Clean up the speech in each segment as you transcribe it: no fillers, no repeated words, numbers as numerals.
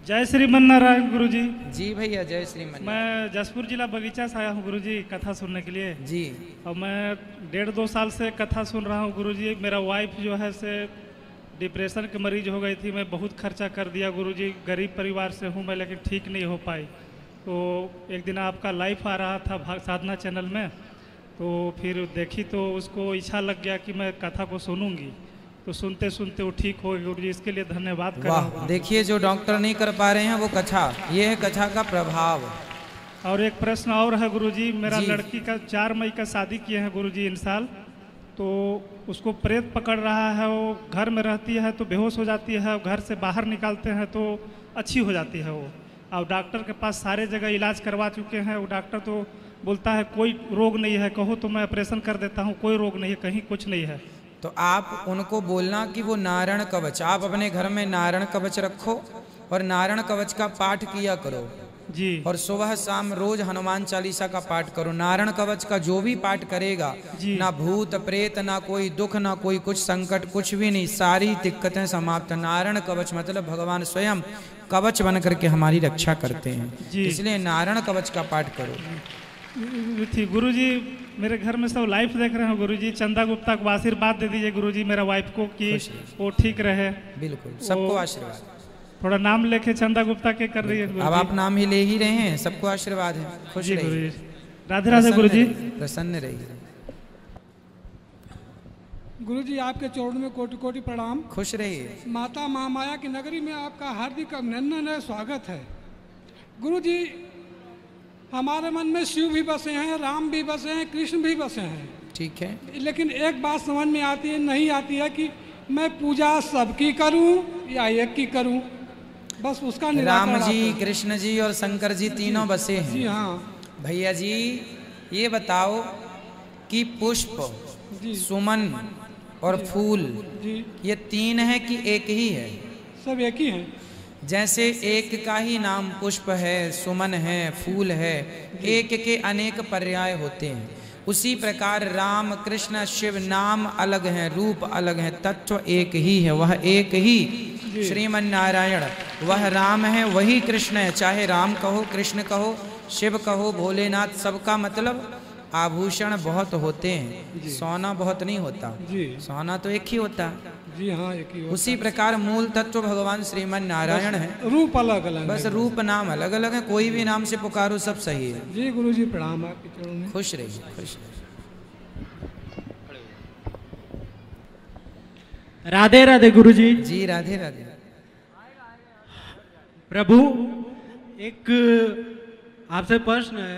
जय श्रीमन नारायण गुरुजी। जी भैया जय श्रीमन। मैं जसपुर जिला बगीचा से आया हूँ गुरुजी कथा सुनने के लिए जी। और मैं 1.5-2 साल से कथा सुन रहा हूँ गुरुजी। मेरा वाइफ जो है से डिप्रेशन के मरीज हो गई थी। मैं बहुत खर्चा कर दिया गुरुजी, गरीब परिवार से हूँ मैं, लेकिन ठीक नहीं हो पाई। तो एक दिन आपका लाइव आ रहा था साधना चैनल में, तो फिर देखी तो उसको इच्छा लग गया कि मैं कथा को सुनूंगी, तो सुनते सुनते वो ठीक हो गई गुरुजी। इसके लिए धन्यवाद कर रहा हूँ। देखिए जो डॉक्टर नहीं कर पा रहे हैं वो कथा, ये है कथा का प्रभाव। और एक प्रश्न और है गुरुजी, मेरा लड़की का 4 मई का शादी किए हैं गुरुजी इन साल, तो उसको प्रेत पकड़ रहा है। वो घर में रहती है तो बेहोश हो जाती है, घर से बाहर निकालते हैं तो अच्छी हो जाती है वो। और डॉक्टर के पास सारे जगह इलाज करवा चुके हैं। वो डॉक्टर तो बोलता है कोई रोग नहीं है, कहो तो मैं ऑपरेशन कर देता हूँ, कोई रोग नहीं है, कहीं कुछ नहीं है। तो आप उनको बोलना कि वो नारायण कवच, आप अपने घर में नारायण कवच रखो और नारायण कवच का पाठ किया करो जी। और सुबह शाम रोज हनुमान चालीसा का पाठ करो। नारायण कवच का जो भी पाठ करेगा, ना भूत प्रेत, ना कोई दुख, ना कोई कुछ संकट, कुछ भी नहीं, सारी दिक्कतें समाप्त। नारायण कवच मतलब भगवान स्वयं कवच बन करके हमारी रक्षा करते हैं, इसलिए नारायण कवच का पाठ करो। थी गुरुजी, मेरे घर में सब लाइफ देख रहे हैं गुरुजी। चंदा गुप्ता को आशीर्वाद दे दीजिए गुरुजी मेरा वाइफ को कि वो ठीक रहे। बिल्कुल, सबको आशीर्वाद। थोड़ा नाम लेके चंदा गुप्ता के कर रही है। अब आप नाम ही ले ही रहे हैं, सबको आशीर्वाद है। खुश रहिए। राधे राधे गुरुजी। प्रसन्न रहिए गुरुजी, आपके चरणों में कोटि कोटि प्रणाम। खुश रहिए। माता महामाया की नगरी में आपका हार्दिक अभिनंदन है, स्वागत है। गुरुजी, हमारे मन में शिव भी बसे हैं, राम भी बसे हैं, कृष्ण भी बसे हैं, ठीक है। लेकिन एक बात समझ में आती है, नहीं आती है कि मैं पूजा सबकी करूं या एक की करूं, बस उसका निराकरण। राम जी, कृष्ण जी और शंकर जी तीनों बसे हैं। जी हाँ भैया जी, ये बताओ कि पुष्प, सुमन और फूल ये 3 है कि एक ही है? सब एक ही है। जैसे एक का ही नाम पुष्प है, सुमन है, फूल है, एक के अनेक पर्याय होते हैं, उसी प्रकार राम कृष्ण शिव नाम अलग हैं, रूप अलग हैं, तत्व एक ही है। वह एक ही श्रीमन नारायण, वह राम है, वही कृष्ण है। चाहे राम कहो, कृष्ण कहो, शिव कहो, भोलेनाथ, सबका मतलब आभूषण बहुत होते हैं, सोना बहुत नहीं होता। सोना तो एक ही होता है। जी हाँ, एक ही होता। उसी प्रकार मूल तत्व भगवान श्रीमन नारायण है, रूप अलग अलग, बस रूप नाम अलग अलग है। कोई भी नाम से पुकारो सब सही है। जी गुरुजी प्रणाम आपके चरणों में। खुश रहिए, खुश रहिए। राधे राधे गुरुजी। जी राधे राधे। प्रभु, एक आपसे प्रश्न है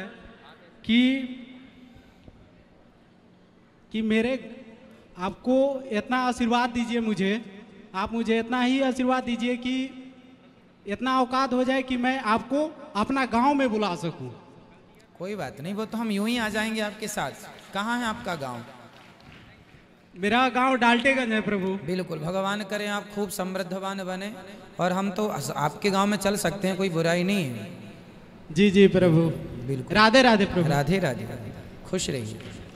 कि मेरे आपको इतना आशीर्वाद दीजिए, आप मुझे इतना ही आशीर्वाद दीजिए कि इतना औकात हो जाए कि मैं आपको अपना गांव में बुला सकूं। कोई बात नहीं, वो तो हम यूं ही आ जाएंगे आपके साथ। कहाँ है आपका गांव? मेरा गांव डाल्टेगंज है प्रभु। बिल्कुल, भगवान करें आप खूब समृद्धवान बने, और हम तो आपके गांव में चल सकते हैं, कोई बुराई नहीं है। जी जी प्रभु। बिल्कुल। राधे राधे प्रभु। राधे राधे। खुश रहिए।